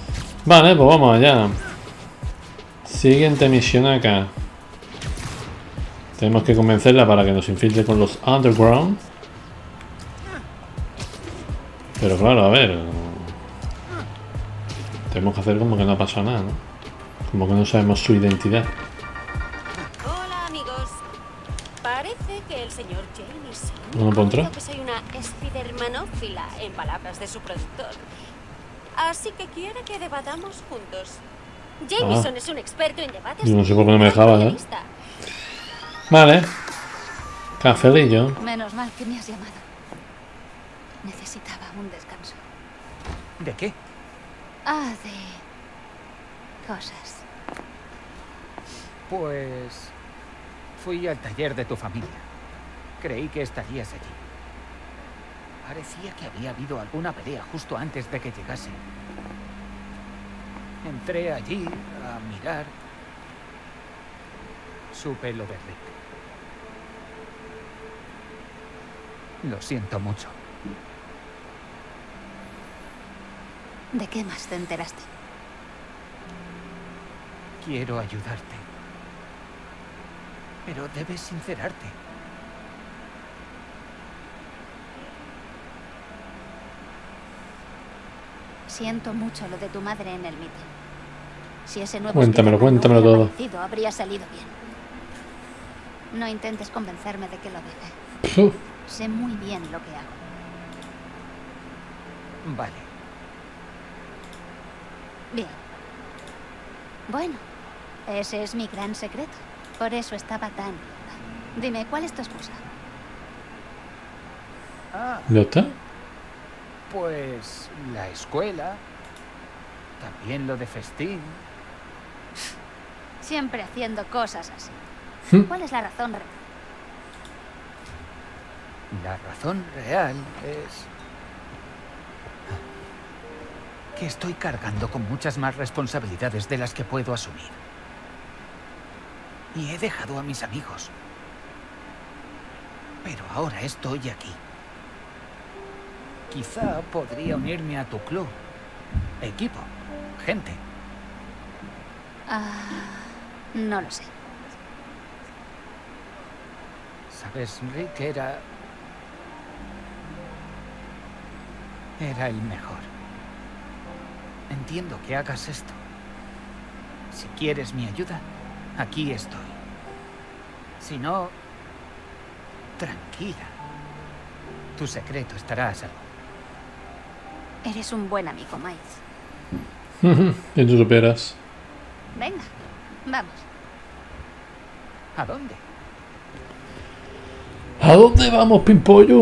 Vale, pues vamos allá. Siguiente misión acá. Tenemos que convencerla para que nos infiltre con los underground. Pero claro, a ver. Tenemos que hacer como que no ha pasado nada, ¿no? Como que no sabemos su identidad. Hola, amigos. Parece que el señor Jameson ¿No puedo entrar? ha oído que soy una spidermanófila, en palabras de su productor. Así que quiere que debatamos juntos. Jameson es un experto en debates. Yo no sé por qué no me dejaba, ¿eh? Vale. Cafelillo. Menos mal que me has llamado. Necesitaba un descanso. ¿De qué? Ah, de... cosas. Pues... fui al taller de tu familia. Creí que estarías allí. Parecía que había habido alguna pelea justo antes de que llegase. Entré allí a mirar. Supe lo de Rick. Lo siento mucho. ¿De qué más te enteraste? Quiero ayudarte. Pero debes sincerarte. Siento mucho lo de tu madre en el meeting. Si ese nuevo Cuéntamelo Spiderman no todo. hubiera aparecido, habría salido bien. No intentes convencerme de que lo deje. Sé muy bien lo que hago. Vale. Bien. Bueno, ese es mi gran secreto. Por eso estaba tan loca. Dime, ¿cuál es tu excusa? Ah, ¿Ya está? pues la escuela. También lo de festín. Siempre haciendo cosas así. ¿Cuál es la razón real? La razón real es que estoy cargando con muchas más responsabilidades de las que puedo asumir. Y he dejado a mis amigos. Pero ahora estoy aquí. Quizá podría unirme a tu club. Equipo. Gente. No lo sé. Sabes, Rick era el mejor. Entiendo que hagas esto. Si quieres mi ayuda, aquí estoy. Si no, tranquila. Tu secreto estará a salvo. Eres un buen amigo, Miles. Si tú supieras. Venga, vamos. ¿A dónde? ¿A dónde vamos, Pimpollo?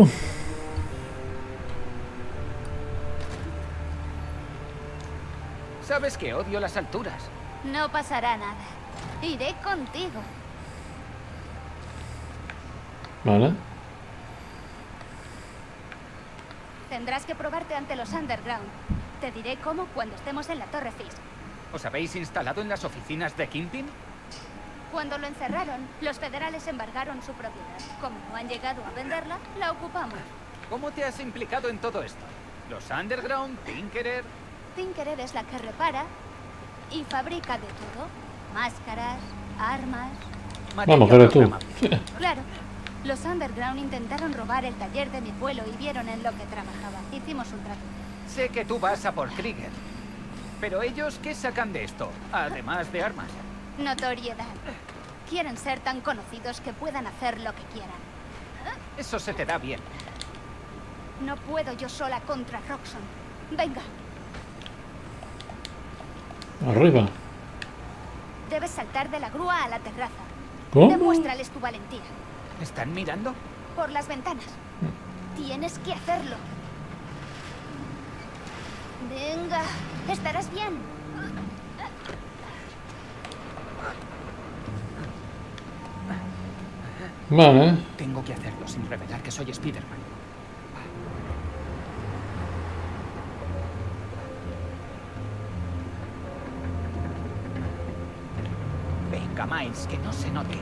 Sabes que odio las alturas. No pasará nada. Iré contigo. Vale. Tendrás que probarte ante los Underground. Te diré cómo cuando estemos en la Torre Fisk. ¿Os habéis instalado en las oficinas de Kingpin? Cuando lo encerraron, los federales embargaron su propiedad. Como no han llegado a venderla, la ocupamos. ¿Cómo te has implicado en todo esto? ¿Los Underground? ¿Tinkerer? Tinkerer es la que repara y fabrica de todo. Máscaras, armas... Vamos, que eres tú. Claro. Los Underground intentaron robar el taller de mi abuelo y vieron en lo que trabajaba. Hicimos un trato. Sé que tú vas a por Krieger. Pero ellos, ¿qué sacan de esto? Además de armas. Notoriedad. Quieren ser tan conocidos que puedan hacer lo que quieran. Eso se te da bien. No puedo yo sola contra Roxxon. Venga. Arriba. Debes saltar de la grúa a la terraza. ¿Cómo? Demuéstrales tu valentía. ¿Están mirando? Por las ventanas. Tienes que hacerlo. Venga, estarás bien. Vale. Tengo que hacerlo sin revelar que soy Spiderman. Venga, Miles, que no se note.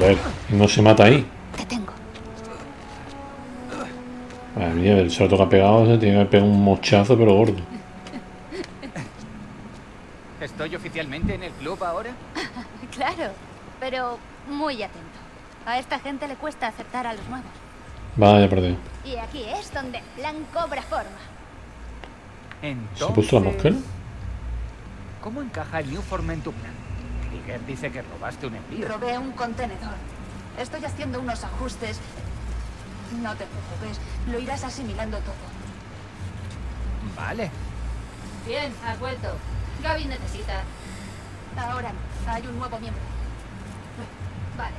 Joder, no se mata ahí. Te tengo. Madre mía, el salto que ha pegado se tiene que pegar un mochazo, pero gordo. ¿Estoy oficialmente en el club ahora? Claro, pero muy atento. A esta gente le cuesta aceptar a los nuevos. Vaya, por Dios. Y aquí es donde el plan cobra forma. Entonces, ¿Se ha puesto la máscara? ¿cómo encaja el Newform en tu plan? Krieger dice que robaste un envío. Robé un contenedor. Estoy haciendo unos ajustes. No te preocupes, lo irás asimilando todo. Vale. Bien, has vuelto. Gaby necesita... Ahora no, hay un nuevo miembro. Vale.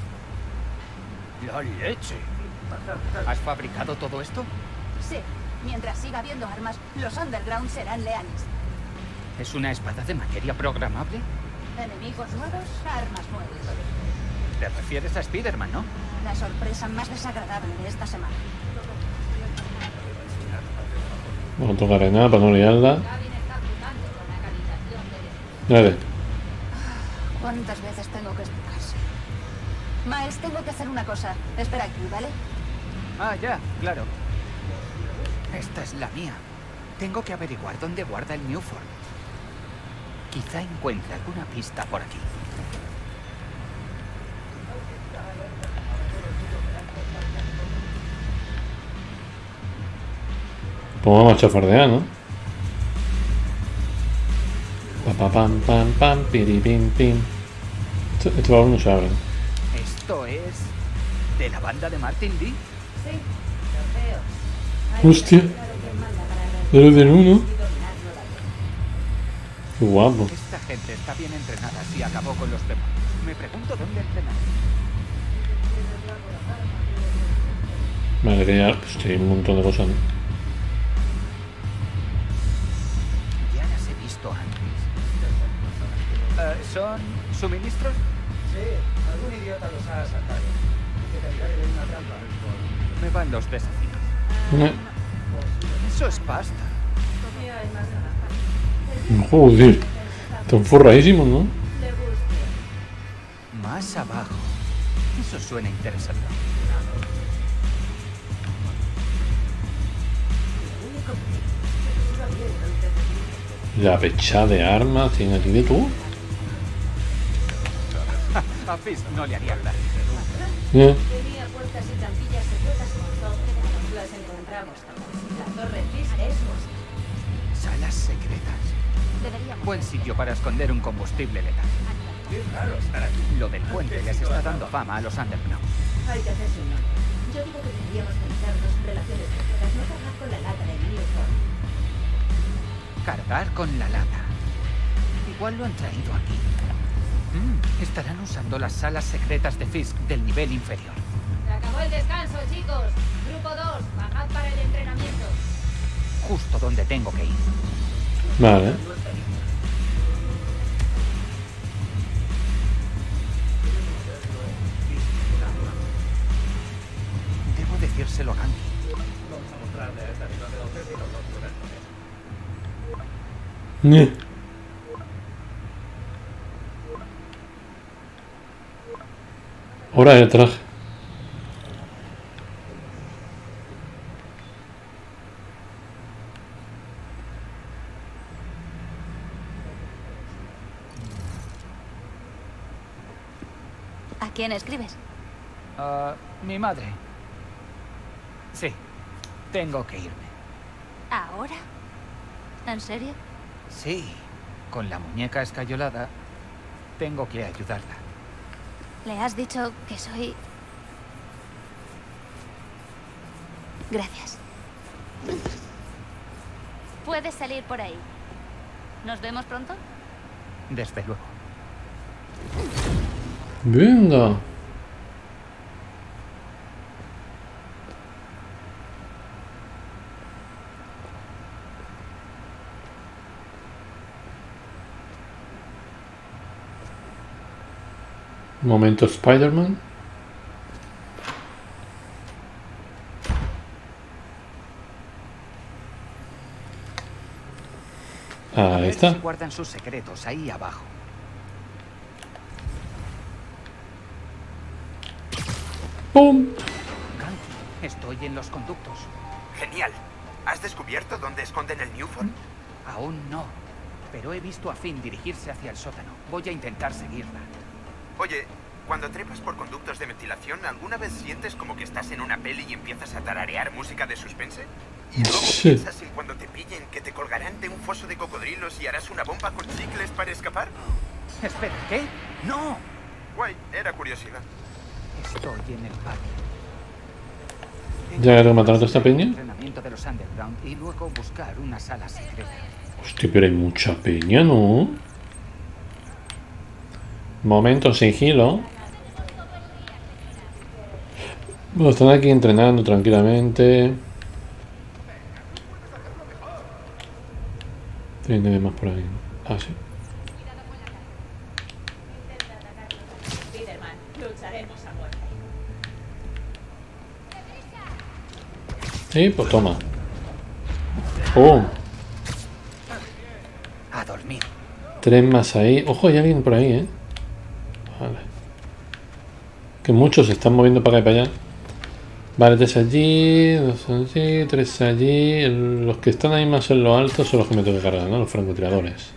¡La leche! ¿Has fabricado todo esto? Sí, mientras siga habiendo armas, los Underground serán leales. ¿Es una espada de materia programable? Enemigos nuevos, armas nuevas. Te refieres a Spider-Man, ¿no? La sorpresa más desagradable de esta semana. No tocaré nada para no liarla. Dale. ¿Cuántas veces tengo que explicarse? Miles, tengo que hacer una cosa. Espera aquí, ¿vale? Ah, ya, claro. Esta es la mía. Tengo que averiguar dónde guarda el Newform. Quizá encuentre alguna pista por aquí. Pues vamos a chafardear, ¿no? Pa pam pam pam piri pim pim. Este baúl no se abre. ¿Esto es de la banda de Martin Lee? Hostia. De los del 1. Qué guapo. Esta gente está bien entrenada si acabó con los demás. Me pregunto dónde entrenan. Vale, que ya pues, hay un montón de cosas, ¿no? Ya las he visto antes. ¿Son suministros? Sí, algún idiota los ha asaltado. Que te dirá que hay una trampa. Me van los desafíos. Eso es pasta. Joder. Están forradísimos, ¿no? Más abajo. Eso suena interesante. La pecha de armas tiene aquí de todo. A Fisk no le haría gracia. Yeah. Tenía puertas y trampillas secretas con todo. Las encontramos. La torre Fisk es nuestra. Salas secretas. Deberíamos... Buen sitio para esconder un combustible letal. Qué raro estar aquí. Lo del puente les está dando fama a los Underground. Hay que hacerse un nombre. Yo digo que deberíamos pensarnos en relaciones secretas, no cargar con la lata del Newform. Cargar con la lata. Igual lo han traído aquí. Estarán usando las salas secretas de Fisk del nivel inferior. Se acabó el descanso, chicos. Grupo 2, bajad para el entrenamiento. Justo donde tengo que ir. Vale. Debo decírselo a Ganke. Hora de traje. ¿A quién escribes? Mi madre. Sí, tengo que irme. ¿Ahora? ¿En serio? Sí, con la muñeca escayolada, tengo que ayudarla. ¿Le has dicho que soy...? Gracias. Puedes salir por ahí. ¿Nos vemos pronto? Desde luego. Venga. Momento Spider-Man. A Ahí ver está. si guardan sus secretos ahí abajo. ¡Pum! Kanki, estoy en los conductos. Genial. ¿Has descubierto dónde esconden el Newform? Aún no, pero he visto a Finn dirigirse hacia el sótano. Voy a intentar seguirla. Oye, cuando trepas por conductos de ventilación, ¿alguna vez sientes como que estás en una peli y empiezas a tararear música de suspense? Y luego Sí. piensas en cuando te pillen que te colgarán de un foso de cocodrilos y harás una bomba con chicles para escapar. Espera, ¿qué? ¡No! Guay, era curiosidad. Estoy en el patio. ¿Ya he rematado toda esta peña? Entrenamiento de los Underground y luego buscar una sala secreta. Hostia, pero hay mucha peña, ¿no? Momento sigilo. Bueno, están aquí entrenando tranquilamente. Tiene más por ahí. Ah, sí. Spiderman, lucharemos a muerte. Sí, pues toma. ¡Pum! A dormir. 3 más ahí. Ojo, hay alguien por ahí, ¿eh? Vale. Que muchos se están moviendo para acá y para allá. Vale, 3 allí, 2 allí, 3 allí. Los que están ahí más en lo alto son los que me tengo que cargar, ¿no? Los francotiradores.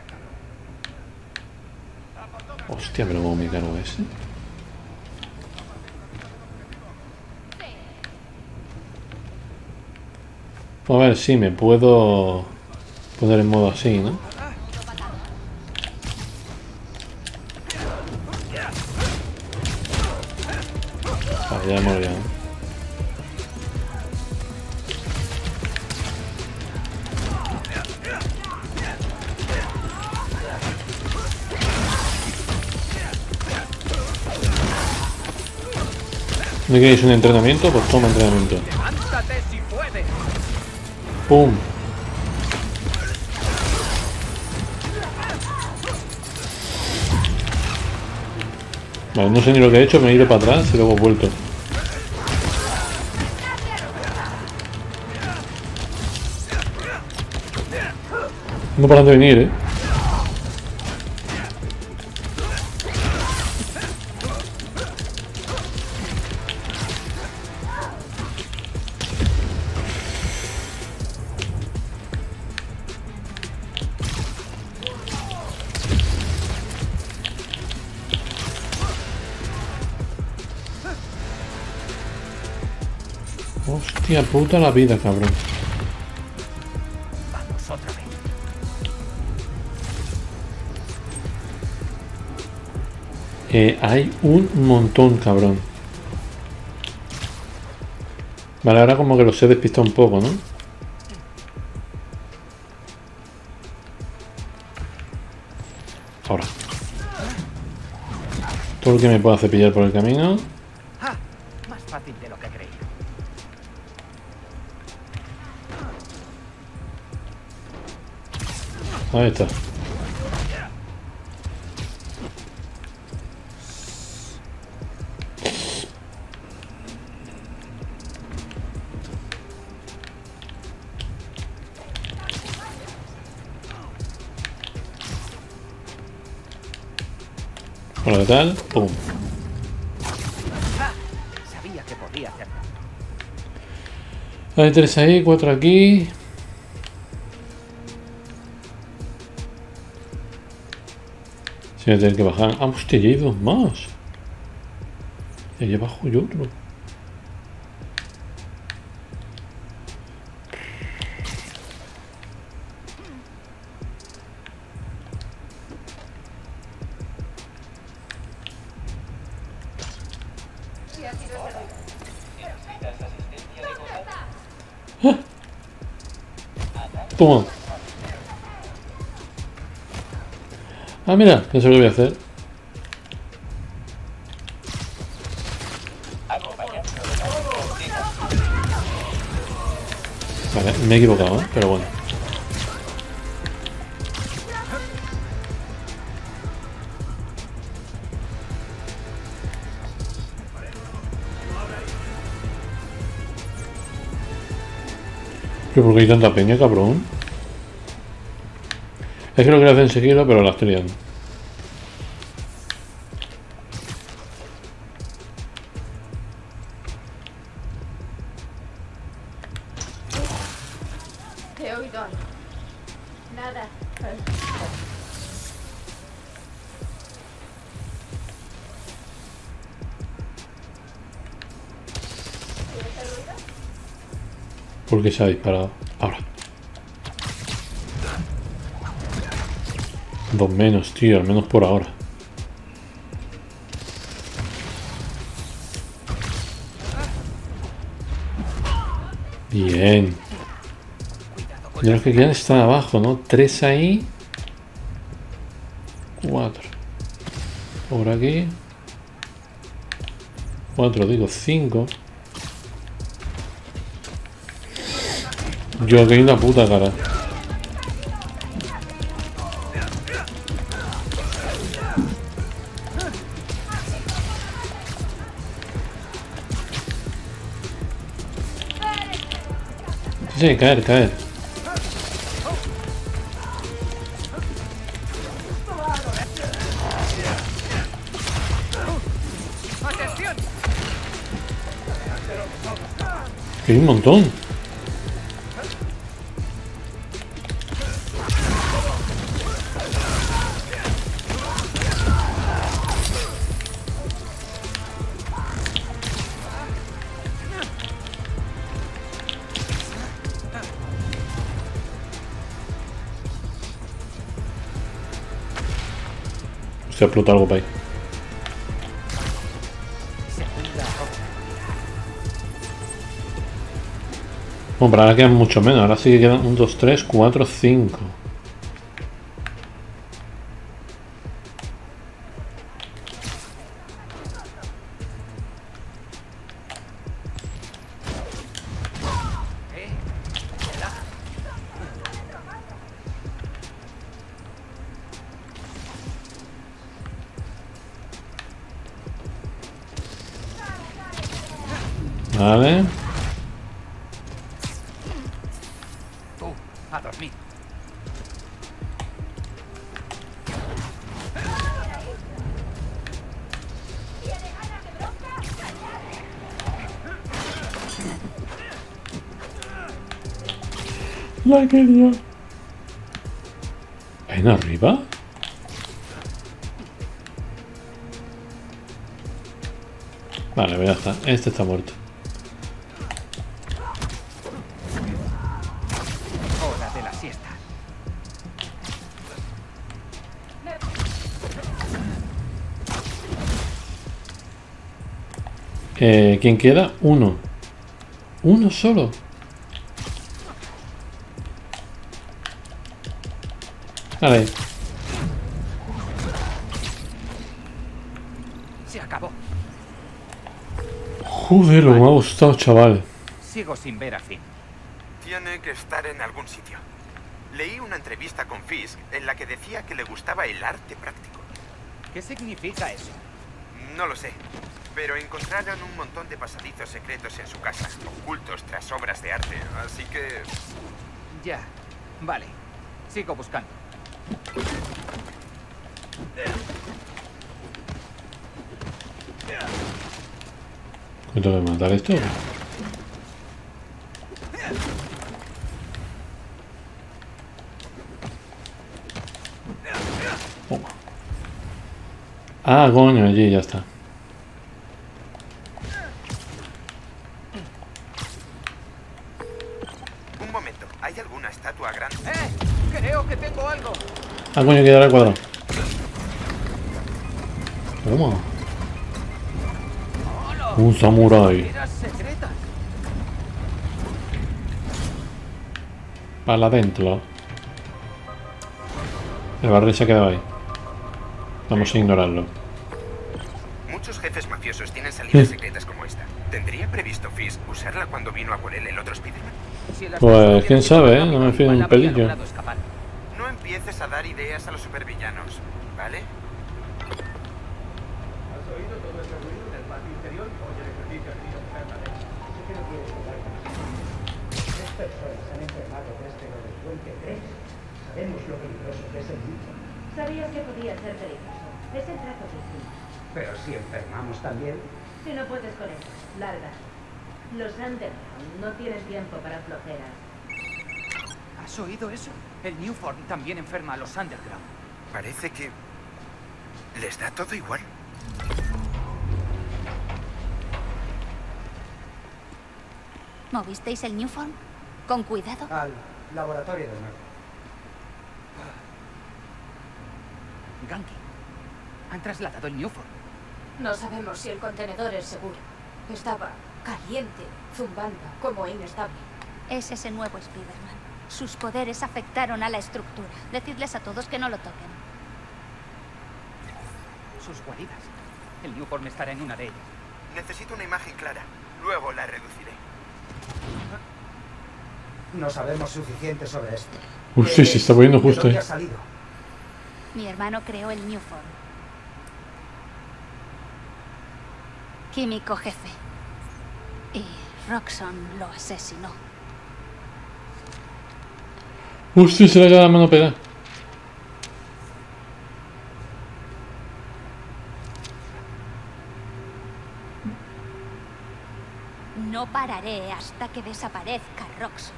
Hostia, pero cómo me cargo ese. A ver, sí, me puedo poner en modo así, ¿no? Vale, ya hemos liado. ¿No queréis un entrenamiento? Pues toma entrenamiento. ¡Levántate si puedes! ¡Pum! Vale, no sé ni lo que he hecho, me he ido para atrás y luego he vuelto. No paran de venir, ¿eh? Hostia puta la vida, cabrón. Vamos otra vez. Hay un montón, cabrón. Vale, ahora como que los he despistado un poco, ¿no? Ahora. Todo lo que me pueda cepillar por el camino. ¡Ah! Más fácil de lo que creía. Ahí está. Hola, ¿qué tal? Pum. Sabía que podía hacerlo. Hay 3 ahí, 4 aquí. Sí, voy a tener que bajar. Ah, hostia, ya hay 2 más. Y ahí abajo hay otro. ¡Ah! Toma. Ah, mira, eso es lo que voy a hacer. Vale, me he equivocado, ¿eh? Pero bueno. ¿Pero por qué hay tanta peña, cabrón? Es que lo quiero hacer enseguida, pero la estoy liando. He oído algo. Nada. ¿Por qué se ha disparado? Ahora. 2 menos, tío, al menos por ahora. Bien. Y los que quedan están abajo, ¿no? 3 ahí. 4. Por aquí. 4, digo 5. Yo que hay una puta cara. Sí, caer, caer. Que hay un montón. Se explota algo para ahí. Bueno, pero ahora quedan mucho menos. Ahora sí que quedan 1, 2, 3, 4, 5. Vale. Tú, a dormir. La quería. ¿En arriba? Vale, pues ya está. Este está muerto. Hora de la siesta. ¿Quién queda? Uno. Uno solo. Vale. Se acabó. Joder, lo que me ha gustado, chaval. Sigo sin ver a Finn. Tiene que estar en algún sitio. Leí una entrevista con Fisk en la que decía que le gustaba el arte práctico. ¿Qué significa eso? No lo sé, pero encontraron un montón de pasadizos secretos en su casa, ocultos tras obras de arte, así que... Ya, vale. Sigo buscando. ¿Me tengo que matar esto? Toma. Ah, coño, allí ya está. Un momento, ¿hay alguna estatua grande? Creo que tengo algo. Ah, coño, quedará el cuadrado. Toma. Un samurái. Eras secretas. Para adentro. El barril se ha quedado ahí. Vamos a ignorarlo. Muchos jefes mafiosos tienen salidas secretas como esta. ¿Tendría previsto Fisk usarla cuando vino a por él el otro Spiderman? Si las Pues cosas quién hubieran sabe, ido no me rápido, fío igual un habría pelillo. logrado escapar. No empieces a dar ideas a los supervillanos, ¿vale? ¿Has oído todo ese ruido del patio interior? Oye, el ejercicio ha tenido permanente. Sé que no quieres jugar conmigo. 3 personas han enfermado desde lo del puente 3. Sabemos lo peligroso que es el Newton. Sabías que podía ser peligroso. Es el trato que hicimos. Pero si enfermamos también. Si no puedes con eso, larga. Los Underground no tienen tiempo para flojeras. ¿Has oído eso? El Newform también enferma a los Underground. Parece que les da todo igual. ¿Movisteis el Newform? Con cuidado. Al laboratorio de nuevo. Ganke, han trasladado el Newform. No sabemos si el contenedor es seguro. Estaba caliente, zumbando, como inestable. Es ese nuevo Spider-Man. Sus poderes afectaron a la estructura. Decidles a todos que no lo toquen. Sus guaridas. El Newform estará en una de ellas. Necesito una imagen clara. Luego la reduciré. No sabemos suficiente sobre esto. Uy, sí, se está poniendo justo, ¿De dónde ha salido? Mi hermano creó el Newform. Químico jefe. Y Roxxon lo asesinó. Hostia, se le ha quedado la mano pegada. No pararé hasta que desaparezca Roxxon.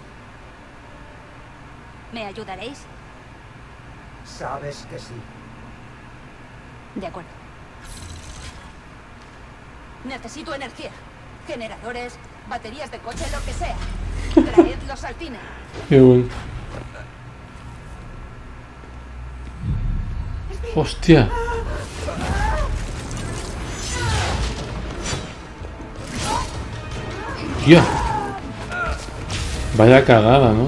¿Me ayudaréis? Sabes que sí. De acuerdo. Necesito energía. Generadores, baterías de coche, lo que sea. Traedlos al cine. Qué bueno. Hostia. Tía. Vaya cagada, ¿no?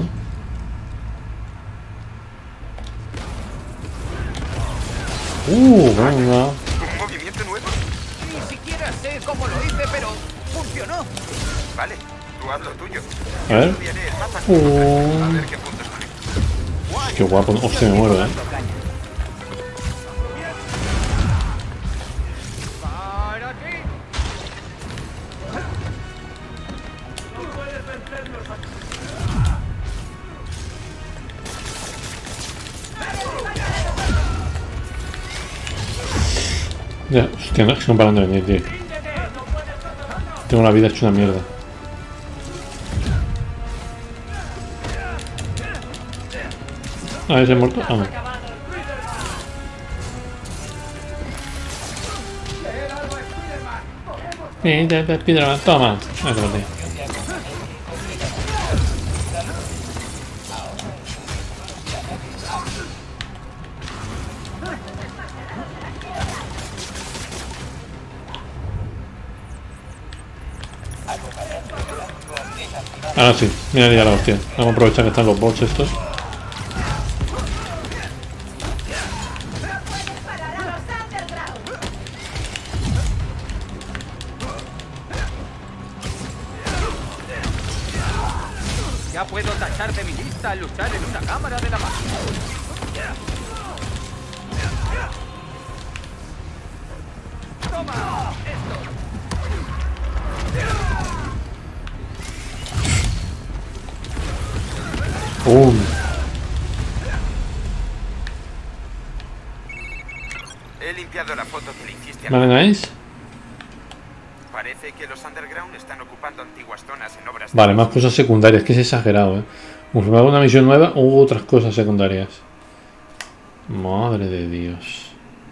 Venga. ¿Un movimiento nuevo? Ni siquiera sé cómo lo hice, pero funcionó. Vale, tú haz lo tuyo. A ver. Estudiaré el mapa. A ver qué puntos conecto. Qué guapo. Hostia, me muero, ¡Para ti! Ya, hostia, no, es que no paran de venir, tío. Tengo la vida hecha una mierda. Ah, ¿ese muerto? Ah, no. Spider-Man, toma. Ah, que lo tengo. Ahora sí, mira ya la hostia. Vamos a aprovechar que están los bots estos. Ya puedo tachar de mi lista luchar en una cámara de la máquina. ¡Toma! He limpiado la foto que le hiciste a Vale, nice. Parece que los Underground están ocupando antiguas zonas en obras de... Vale, más cosas secundarias, que es exagerado, Confirmar una misión nueva u otras cosas secundarias. Madre de Dios.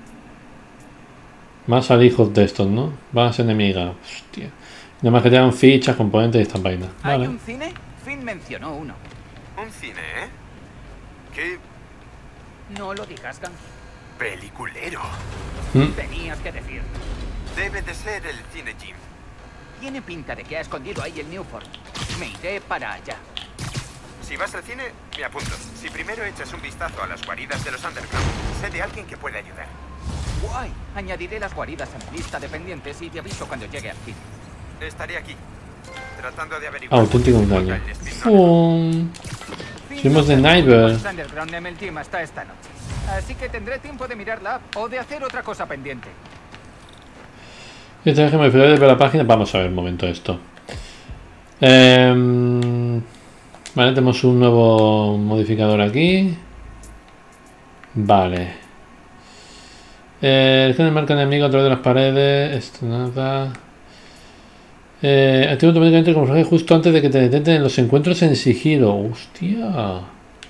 Más alijos de estos, ¿no? Base enemiga. Hostia. Nada más que te dan fichas, componentes y estas vainas. ¿Hay Vale. un cine? Finn mencionó uno. Un cine, ¿eh? ¿Qué No lo digas, Ganke. peliculero? Tenías que decir. Debe de ser el Cine Jim. Tiene pinta de que ha escondido ahí el Newform. Me iré para allá. Si vas al cine, me apunto. Si primero echas un vistazo a las guaridas de los Underground, sé de alguien que puede ayudar. Guay. Añadiré las guaridas a mi lista de pendientes y te aviso cuando llegue al cine. Estaré aquí, tratando de averiguar... Auténtico engaño. Fuimos de Neighbor. Underground ML Team hasta esta noche. Así que tendré tiempo de mirar la app o de hacer otra cosa pendiente. Este déjeme de ver la página. Vamos a ver un momento esto. Vale, tenemos un nuevo modificador aquí. Vale. El que marca enemigo a través de las paredes. Esto nada. Activa automáticamente el camuflaje justo antes de que te detecten en los encuentros en sigilo. Hostia.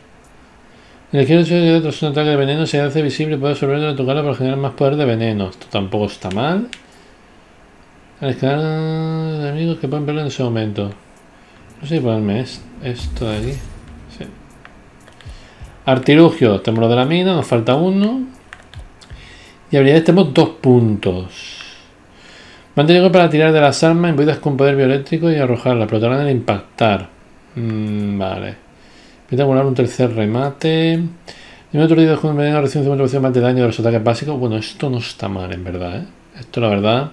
Elegir el suelo tras un ataque de veneno se hace visible y puede absorberlo al tocarlo para generar más poder de veneno. Esto tampoco está mal. Al escalar de enemigos que pueden verlo en ese momento. No sé si ponerme esto de aquí. Sí. Artilugio. Tenemos lo de la mina, nos falta uno. Y habilidades tenemos 2 puntos. Mantener para tirar de las armas imbuidas con poder bioeléctrico y arrojarla. Explotarán al impactar. Vale. Voy a acumular un tercer remate. Y otro día con veneno recibe un 50% más de daño de los ataques básicos. Bueno, esto no está mal en verdad, ¿eh? Esto la verdad.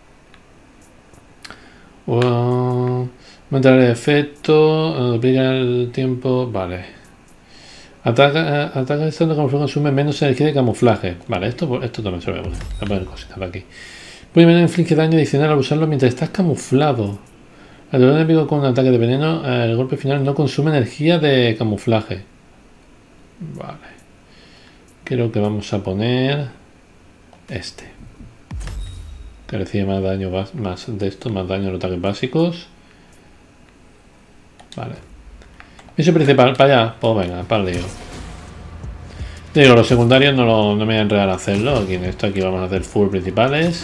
Mantener el efecto. Duplica el tiempo. Vale. Ataca estando camuflaje consume menos energía de camuflaje. Vale, esto también se lo voy a poner cositas de aquí. Puede veneno inflige daño adicional al usarlo mientras estás camuflado. Al dolor enemigo con un ataque de veneno, el golpe final no consume energía de camuflaje. Vale. Creo que vamos a poner este. Que recibe más daño, más de esto, más daño en los ataques básicos. Vale. Misión principal, para allá. Pues venga, para el lío. Digo, los secundarios no me voy a enredar a hacerlo. Aquí en esto, aquí vamos a hacer full principales.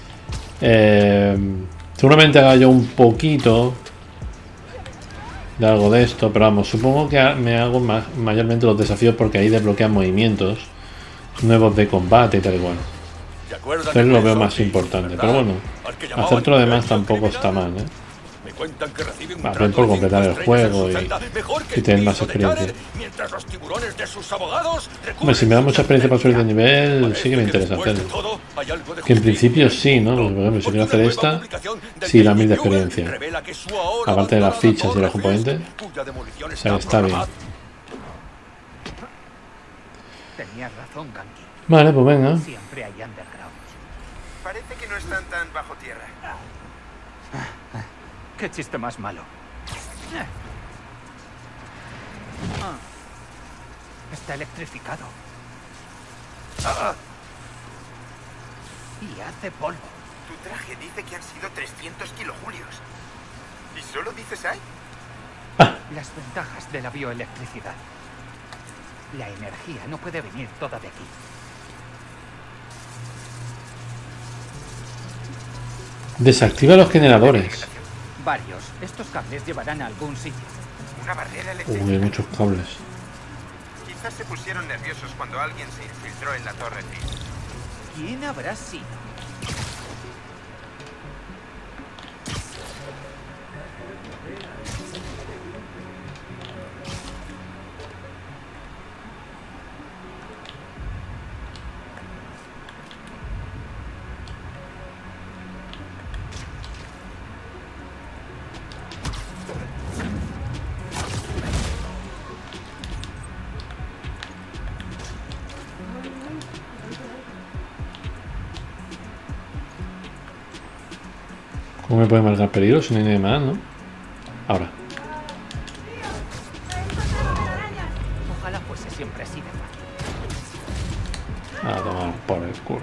Seguramente haga yo un poquito de algo de esto, pero vamos, supongo que me hago mayormente los desafíos porque ahí desbloquean movimientos nuevos de combate y tal igual. Entonces lo veo más importante, pero bueno, hacer todo lo demás tampoco está mal, ¿eh? Aprender por completar el juego y tener más experiencia. Hombre, si me da mucha experiencia para subir de nivel, sí que me interesa hacerlo. Que en principio sí, ¿no? Por ejemplo, si quiero hacer esta, sí, da 1000 de experiencia. Aparte de las fichas y los componentes. O sea, está bien. Vale, pues venga. Parece que no están tan bajo tierra. Qué chiste más malo. Está electrificado. Y hace polvo. Tu traje dice que han sido 300 kilojulios. ¿Y solo dices ahí? Las ventajas de la bioelectricidad. La energía no puede venir toda de aquí. Desactiva los generadores. Varios. Estos cables llevarán a algún sitio. Una barrera eléctrica. Uy, hay muchos cables. Quizás se pusieron nerviosos cuando alguien se infiltró en la torre. ¿Quién habrá sido? ¿Cómo me puede marcar peligro si no hay nadie más, no? Ahora. Ojalá fuese siempre así de fácil. A tomar por el culo.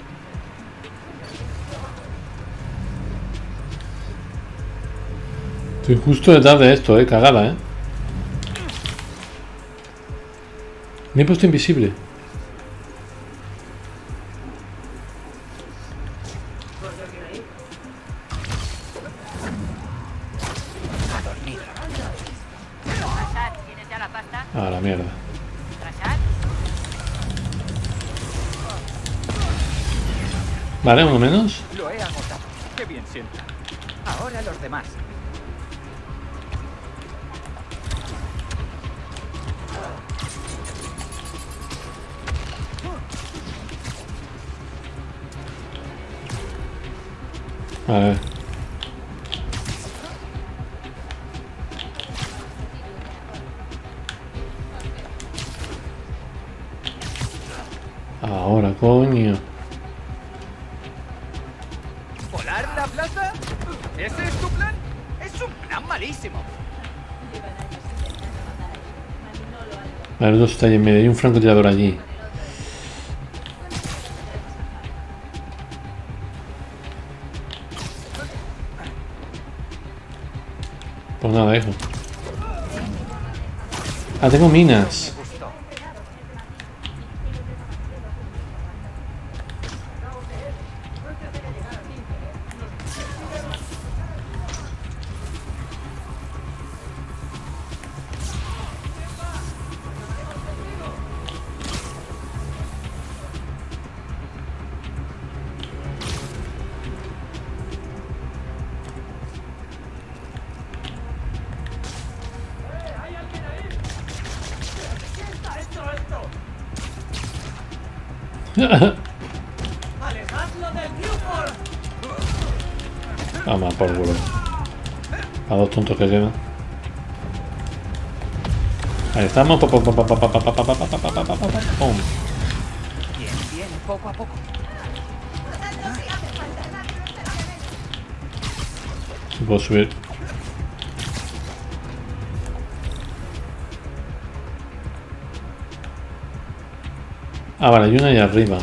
Estoy justo detrás de esto, cagada, Me he puesto invisible. A la mierda. Vale, uno menos. Lo he agotado. Qué bien sienta. Ahora los demás. A ver. Ahora, coño. ¿Volar la plaza? ¿Ese es tu plan? Es un plan malísimo. A ver, dos está ahí en medio. Hay un francotirador allí. Pues nada, hijo. Ah, tengo minas. Vamos por culo. A dos tontos que quedan. Ahí estamos. Pum. Bien, bien, poco a poco. Puedo subir. Ah, vale, hay una ahí arriba.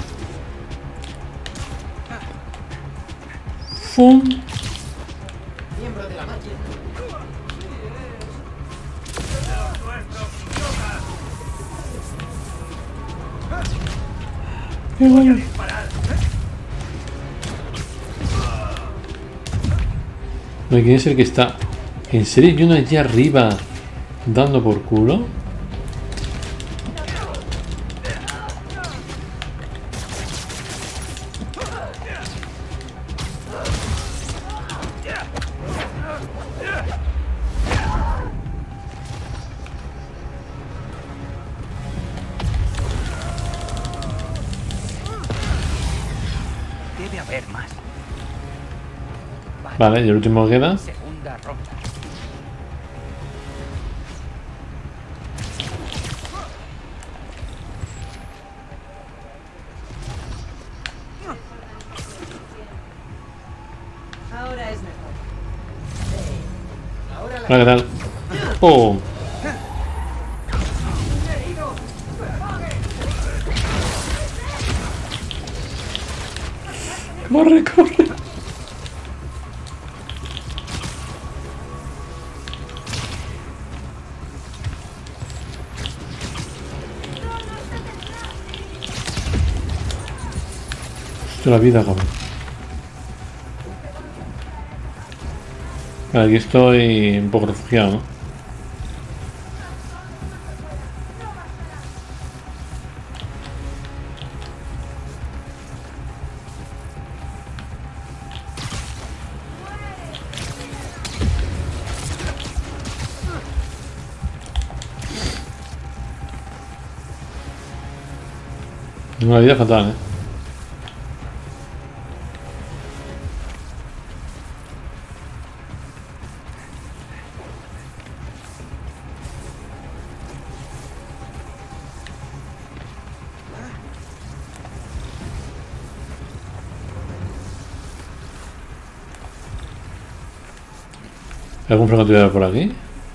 ¡Fum! ¡Qué bueno! No, ¿quién es el que está? ¿En serio hay uno allí arriba dando por culo? Debe haber más. Vale, y el último que queda. Segunda ronda. Ahora es mejor. Hola, ¿qué tal? ¡Oh! ¡Corre, corre! Hostia, la vida, cabrón. Vale, aquí estoy un poco refugiado, ¿no? Una vida fatal, ¿eh? ¿Hay algún francotirador por aquí?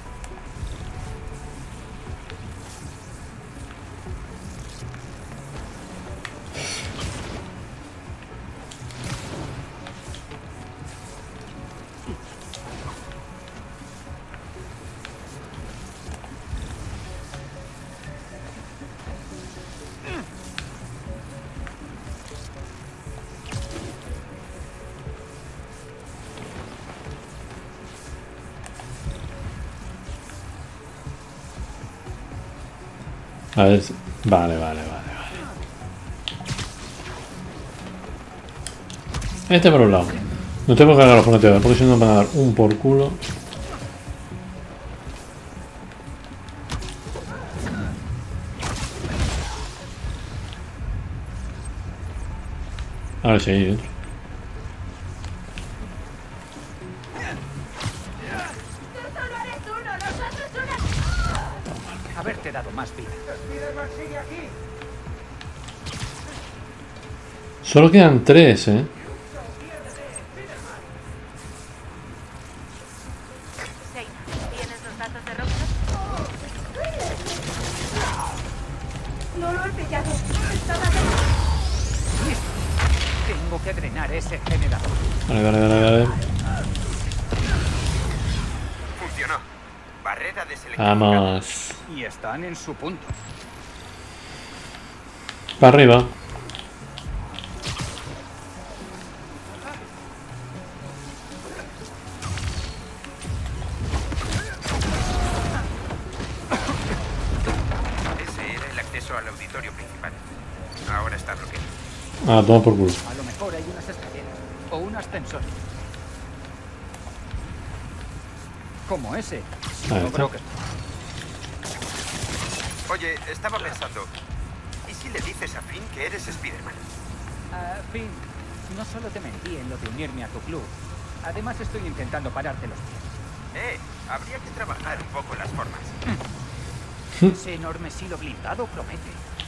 A ver, vale. Este por un lado. No tengo que cargar los francotiradores porque si no me van a dar un por culo. A ver si hay otro. Haberte dado más vida. Solo quedan 3, ¿eh? ¿Tienes los datos de Roxas? No lo he pillado. Estaba Tengo que drenar ese generador. Vale. Funcionó. Barrera deselectrificada. Vamos. Y están en su punto. Para arriba. Ese era el acceso al auditorio principal. Ahora está bloqueado. Ah, toma por culo. A lo mejor hay unas escaleras o un ascensor. Como ese. Ahí No está. creo que... Oye, estaba pensando, ¿y si le dices a Finn que eres Spider-Man? Finn, no solo te mentí en lo de unirme a tu club. Además estoy intentando pararte los pies. Habría que trabajar un poco las formas. Ese enorme silo blindado promete.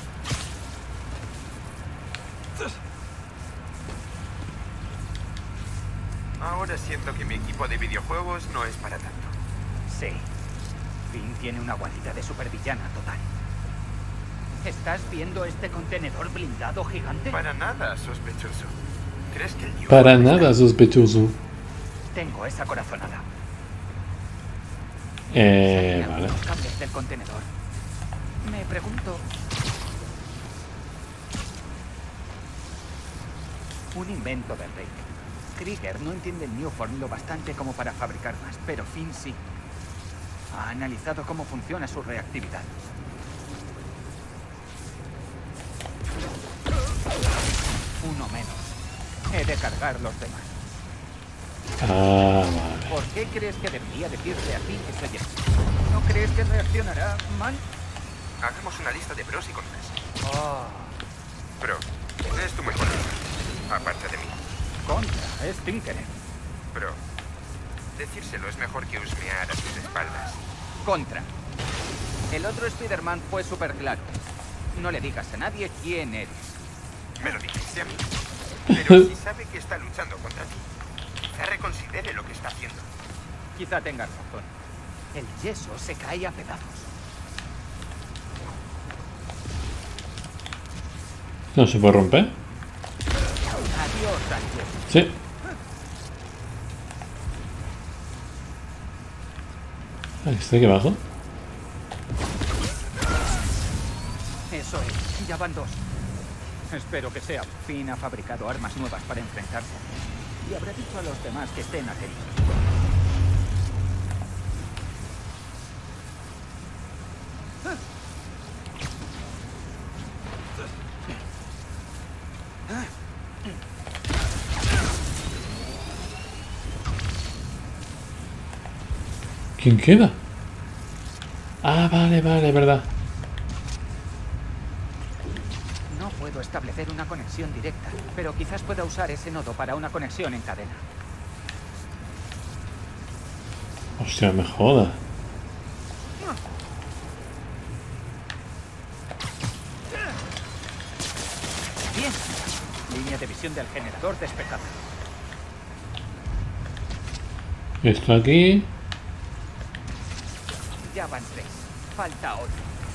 Ahora siento que mi equipo de videojuegos no es para tanto. Sí. Finn tiene una guarida de supervillana total. ¿Estás viendo este contenedor blindado gigante? Para nada sospechoso. ¿Crees que el New Para York nada está... sospechoso. Tengo esa corazonada. Vale. Algunos cables del contenedor. Me pregunto... Un invento del rey. Krieger no entiende el Newform lo bastante como para fabricar más, pero Finn sí. Ha analizado cómo funciona su reactividad. Uno menos. He de cargar los demás. Vale. ¿Por qué crees que debería decirle a Finn que soy él? ¿No crees que reaccionará mal? Hagamos una lista de pros y contras. Oh, Pro, es tu mejor amigo, aparte de mí. contra, es Tinkerer. Pro, decírselo es mejor que husmear a sus espaldas. Contra. El otro Spider-Man fue súper claro. No le digas a nadie quién eres. Me lo dijiste a mí. Pero si sabe que está luchando contra ti, quizá reconsidere lo que está haciendo. Quizá tengas razón. El yeso se cae a pedazos. ¿No se puede romper? Adiós al yeso. Sí. ¿Está aquí abajo? Eso es, ya van dos. Espero que sea. Finn ha fabricado armas nuevas para enfrentarse. Y habrá dicho a los demás que estén atentos. ¿Quién queda? Ah, vale, verdad. No puedo establecer una conexión directa, pero quizás pueda usar ese nodo para una conexión en cadena. Hostia, me joda. Bien. Línea de visión del generador despejada. Esto aquí. Ya van tres. Falta otro.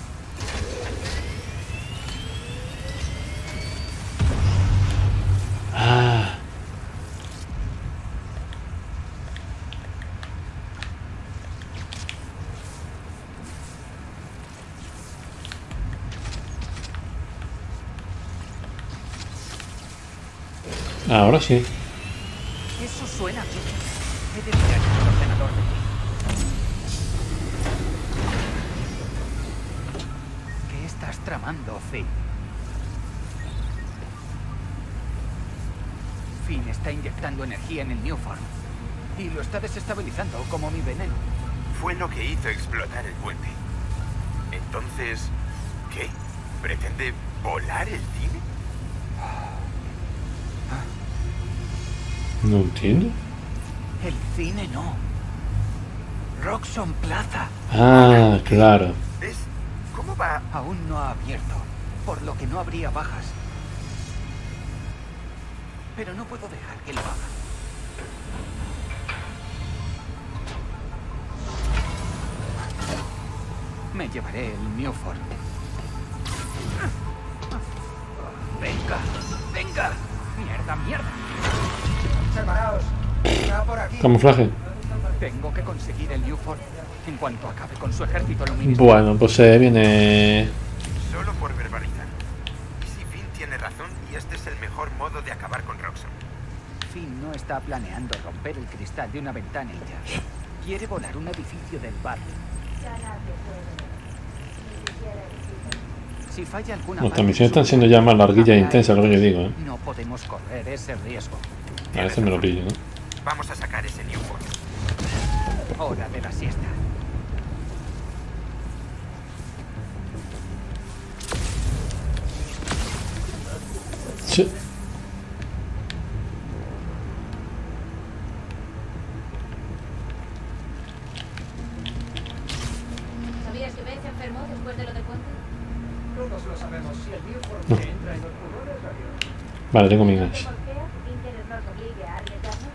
Ah. Ahora sí. Eso suena bien. He de mirar el ordenador de ti. ¿Qué estás tramando, Finn? Finn está inyectando energía en el Newform. Y lo está desestabilizando como mi veneno. Fue lo que hizo explotar el puente. Entonces, ¿qué? ¿Pretende volar el cine? No entiendo. El cine no. Roxxon Plaza. Ah, claro. ¿Ves? ¿Cómo va? Aún no ha abierto, por lo que no habría bajas. Pero no puedo dejar que lo haga. Me llevaré el Newform. ¡Venga! ¡Venga! ¡Mierda, mierda! Separaos. Está por aquí. Camuflaje. Tengo que conseguir el Newform en cuanto acabe con su ejército luminoso. Bueno, pues se viene. Solo por verbalizar. ¿Y si Finn tiene razón y este es el mejor modo de acabar con Roxxon? Finn no está planeando romper el cristal de una ventanilla. Quiere volar un edificio del barrio. Si falla alguna Nuestras parte misiones de están su siendo plan, ya más larguillas e habrá intensas, lo que yo digo, ¿eh? No podemos correr ese riesgo. A veces me lo pillo, ¿no? Vamos a sacar ese Newform. Hora de la siesta. Sí. ¿Sabías que Ben se enfermó después de lo de Puente? Todos lo sabemos. Si el Newform se entra en los pulmones, adiós. Vale, tengo minas. ¿Internet nos obligue a arriesgarnos?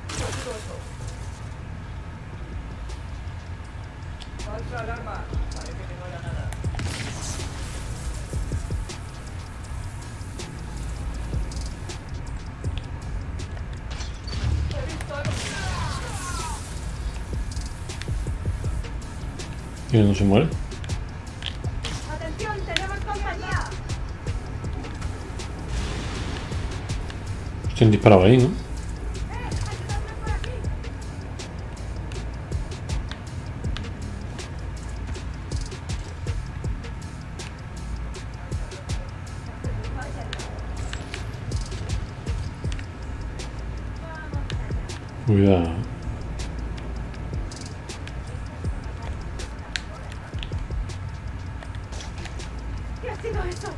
Falsa alarma. Parece que no era nada. ¿Y no se muere? ¡Atención! ¡Tenemos compañía! Estoy disparado ahí, ¿no? Cuidado. ¿Qué ha sido eso?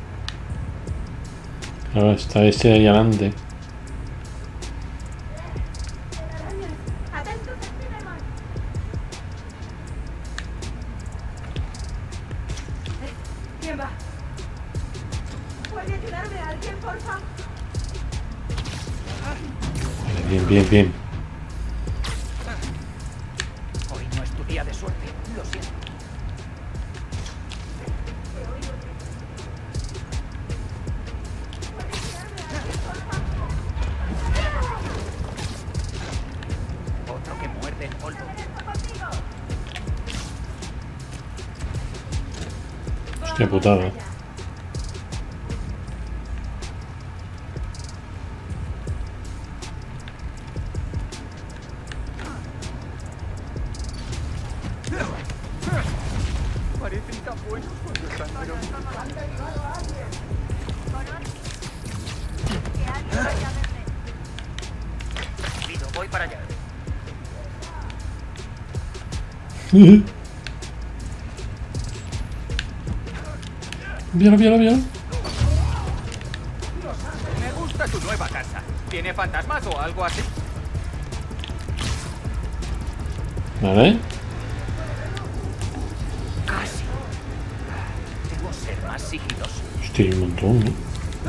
Ahora está ese ahí adelante. ¡Atentos a Spiderman! ¿Quién va? ¿Puede ayudarme a alguien, porfa? Bien, bien, bien. Hoy no es tu día de suerte. Lo siento. Otro que muerde el polvo. Hostia putada. Parecen tan buenos cuando están Pido, voy para allá. Mira, mira, mira. Me gusta tu nueva casa. ¿Tiene fantasmas o algo así? Vale. Casi. Debo ser más sigiloso. Hostia, hay un montón, ¿no?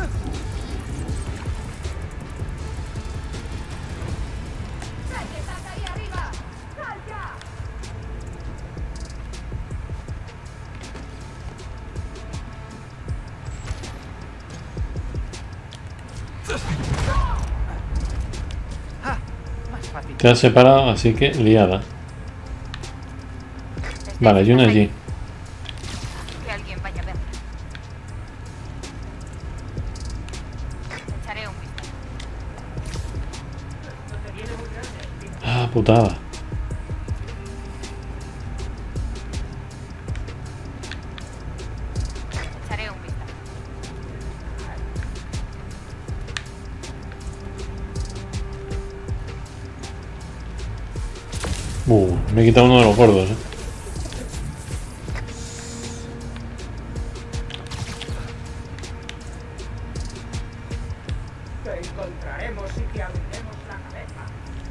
Más fácil. Te has separado, así que liada. Vale, hay una allí. Que alguien vaya a verla. Echaré un vistazo. Ah, putada. Echaré un vistazo. Me he quitado uno de los gordos, ¿eh? Te encontraremos y te abriremos la cabeza.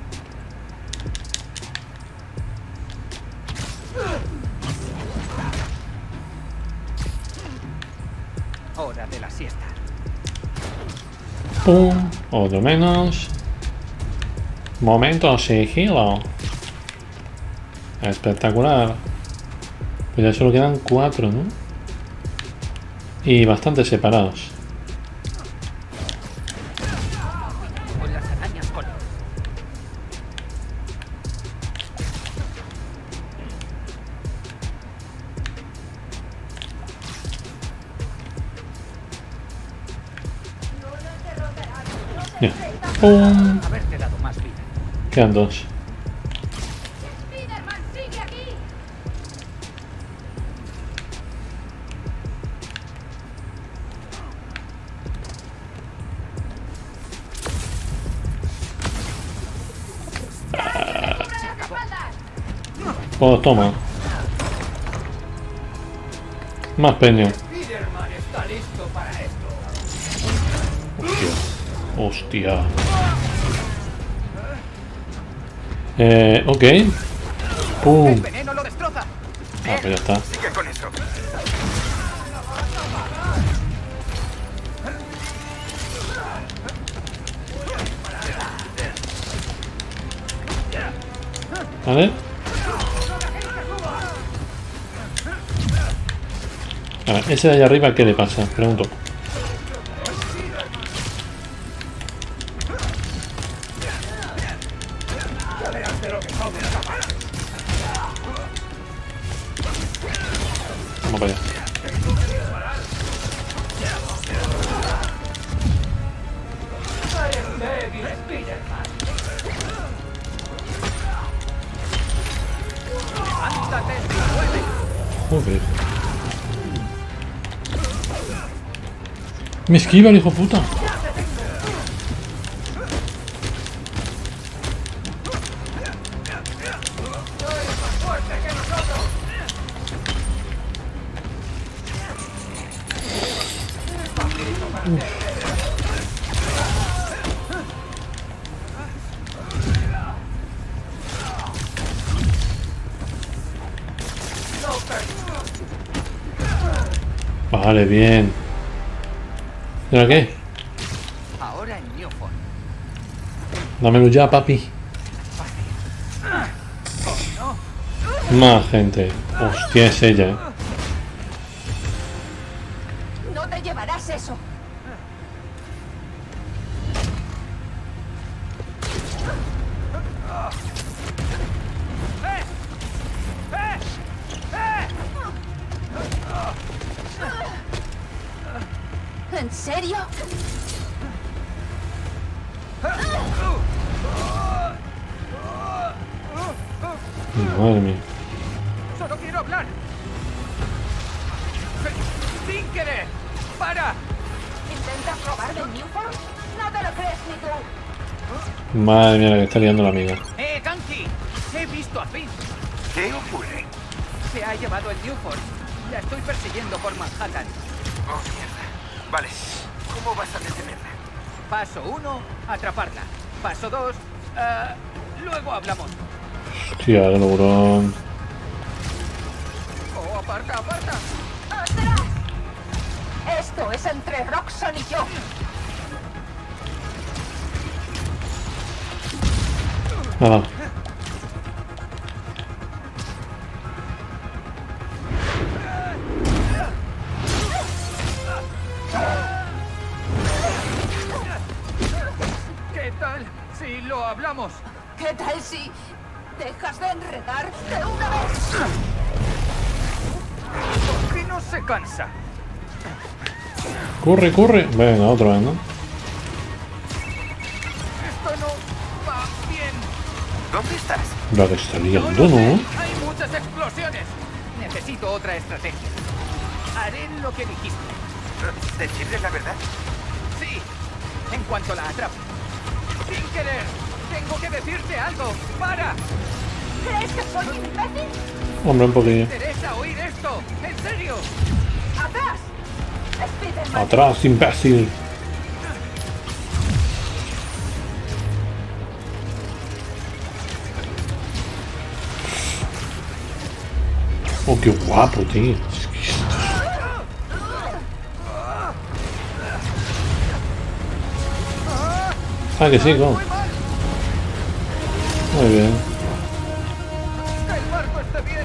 Hora de la siesta. Pum. Otro menos. Momento sigilo. Espectacular. Pues ya solo quedan 4, ¿no? Y bastante separados. Con las arañas con... Ya. ¡Pum! Haberte dado más vida. Quedan 2. ¡Spiderman, sigue aquí! Oh, toma. Más peño. Spiderman está listo para esto. Hostia. Hostia. Ok. Pum. El veneno lo destroza. Ah, pues ya está. Sigue con eso. ¿Vale? A ver, ese de allá arriba, ¿qué le pasa? Pregunto. Vamos para allá. Joder. Me esquiva el hijo puta. Vale, bien. ¿Y ahora qué? Ahora en Newport. Dámelo ya, papi. Más gente. Hostia, es ella, No te llevarás eso. ¿En serio? Madre mía. Solo quiero hablar. ¡Sin querer! ¡Para! ¿Intentas robarme en Newport? No te lo crees ni tú. Madre mía, la que está liando la amiga. Kanki! He visto a Finn. ¿Qué ocurre? Se ha llevado el Newport. La estoy persiguiendo por Manhattan. Oh, mierda. Vale. ¿Cómo vas a detenerla? Paso 1, atraparla. Paso 2, luego hablamos. Hostia, qué logrón. Oh, aparta, aparta. ¡Atrás! Esto es entre Roxxon y yo. Nada. ¿Qué tal si lo hablamos? ¿Qué tal si dejas de enredar de una vez? ¿Por qué no se cansa? Corre, corre. Venga, otra vez, ¿no? Esto no va bien. ¿Dónde estás? La que está liando, No lo sé. ¿no? Hay muchas explosiones. Necesito otra estrategia. Haré lo que dijiste. ¿Decirles la verdad? Sí, en cuanto la atrape. Sin querer, tengo que decirte algo. ¡Para! ¿Crees que soy imbécil? Hombre, un ¿Te poquillo. interesa oír esto? ¿En serio? ¡Atrás! Spiderman. Atrás, imbécil. Oh, qué guapo, tío. Es que esto es- Ah, que sí, ¿cómo? Muy bien. Que el barco esté bien.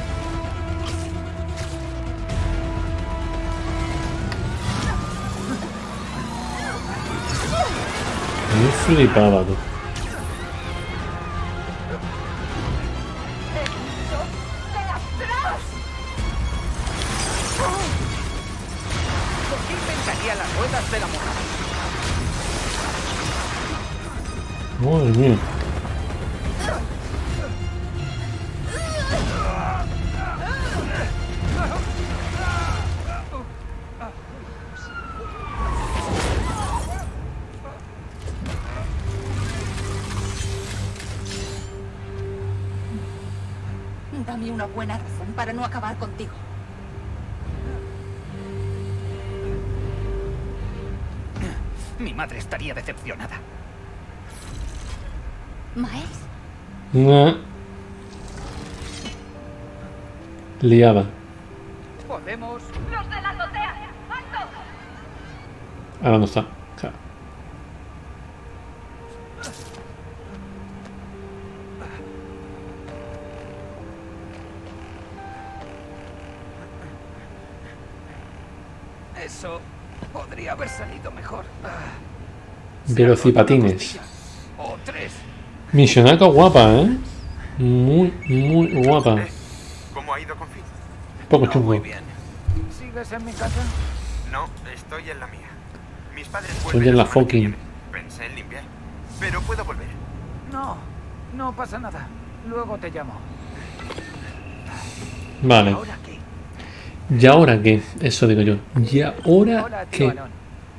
Me flipaba, tú. ¡He dicho de atrás! ¿Por qué inventaría las ruedas de la moda? Madre mía. Dame una buena razón para no acabar contigo. Mi madre estaría decepcionada. Miles, No. Liada. Podemos... ¡Los de la azotea! ¡Alto! Ahora no está. Claro. Eso podría haber salido mejor. Velocipatines. O 3. Misionaca guapa, ¿eh? Muy, muy guapa. ¿Cómo ha ido con Finn? Poco No, chungo. muy bien. ¿Sigues en mi casa? No, estoy en la mía. Mis padres Estoy vuelven en la semana que fucking. viene. Pensé en limpiar, pero puedo volver. No, no pasa nada. Luego te llamo. Vale. ¿Ahora qué? ¿Y ahora qué? Eso digo yo. ¿Y ahora Hola, tío qué? Anón.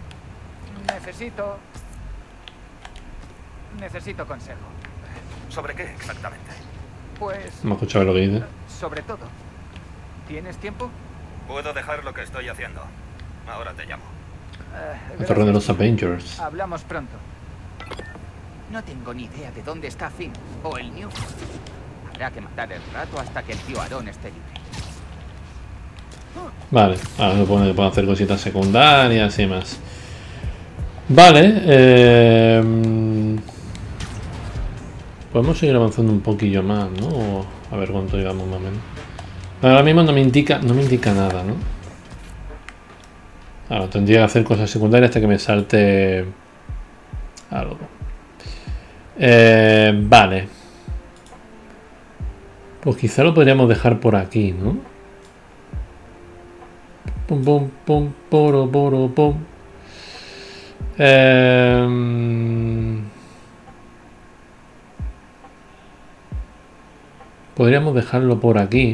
Necesito consejo. ¿Sobre qué exactamente? Pues... Me ha escuchado lo que dice. sobre todo. ¿Tienes tiempo? Puedo dejar lo que estoy haciendo. Ahora te llamo. La torre de los Gracias. Avengers. Hablamos pronto. No tengo ni idea de dónde está Finn o el Newford. Habrá que matar el rato hasta que el tío Aarón esté libre. Vale. Ahora se supone que puedo hacer cositas secundarias y más. Vale. Podemos seguir avanzando un poquillo más, ¿no? O a ver cuánto llevamos más o menos. Ahora mismo no me indica nada, ¿no? Ahora tendría que hacer cosas secundarias hasta que me salte algo. Vale. Pues quizá lo podríamos dejar por aquí, ¿no? Pum, pum, pum, poro, poro, pum. Podríamos dejarlo por aquí.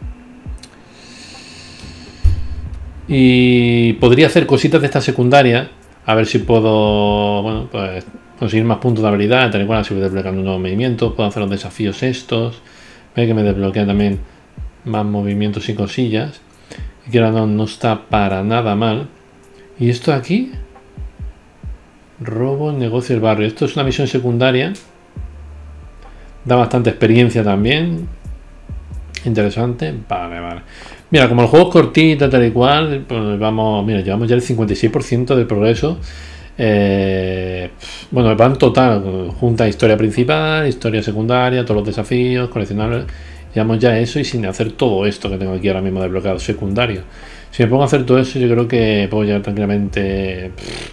Y podría hacer cositas de esta secundaria. A ver si puedo, bueno, pues conseguir más puntos de habilidad. Tal y cual, así voy desbloqueando nuevos movimientos. Puedo hacer los desafíos estos. Ve que me desbloquean también más movimientos y cosillas. Y que ahora no está para nada mal. ¿Y esto aquí? Robo, negocio, el barrio. Esto es una misión secundaria. Da bastante experiencia también. Interesante. Vale, vale. Mira, como el juego es cortito, tal y cual, pues vamos, mira, llevamos ya el 56% de progreso. Bueno, va en total, junta historia principal, historia secundaria, todos los desafíos, coleccionables. Llevamos ya eso y sin hacer todo esto que tengo aquí ahora mismo desbloqueado secundario. Si me pongo a hacer todo eso, yo creo que puedo llegar tranquilamente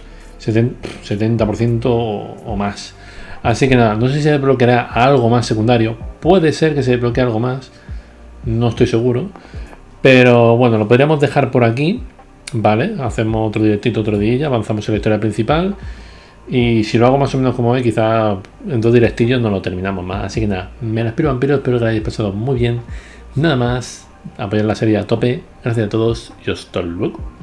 70% o más. Así que nada, no sé si se desbloqueará algo más secundario. Puede ser que se desbloquee algo más. No estoy seguro. Pero bueno, lo podríamos dejar por aquí. Vale, hacemos otro directito otro día. Avanzamos en la historia principal. Y si lo hago más o menos como hoy, quizá en 2 directillos no lo terminamos más. Así que nada, me despido, vampiros. Espero que lo hayáis pasado muy bien. Nada más, apoyar la serie a tope. Gracias a todos y hasta luego.